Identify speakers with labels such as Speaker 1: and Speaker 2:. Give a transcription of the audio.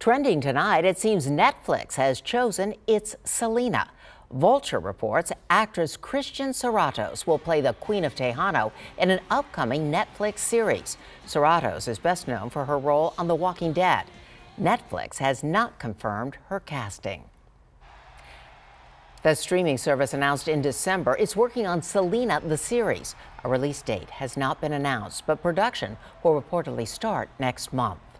Speaker 1: Trending tonight, it seems Netflix has chosen its Selena. Vulture reports actress Christian Serratos will play the Queen of Tejano in an upcoming Netflix series. Serratos is best known for her role on The Walking Dead. Netflix has not confirmed her casting. The streaming service announced in December it's working on Selena, the series. A release date has not been announced, but production will reportedly start next month.